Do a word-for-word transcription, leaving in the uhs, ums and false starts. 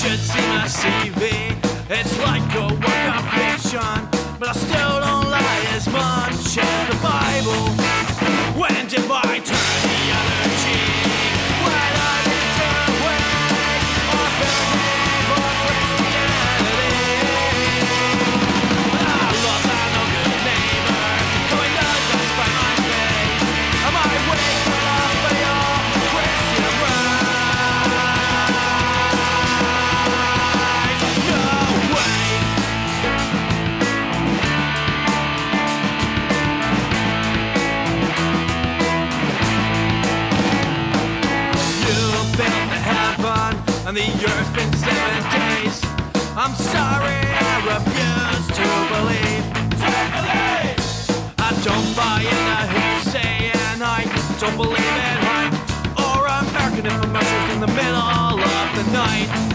should see my C V. It's like a work of fiction, but I still don't lie as much as the Bible. When did I turn the other cheek? When I turn away or believe or Christianity. I lost a no good neighbor, going nuts to spite my face. Am I waking up for your Christian rise? No way. You built the heaven and the earth in seven days. I'm sorry, I refuse to believe. To believe. I don't buy in the hearsay, and I don't believe in hype or American infomercials in the middle of the night.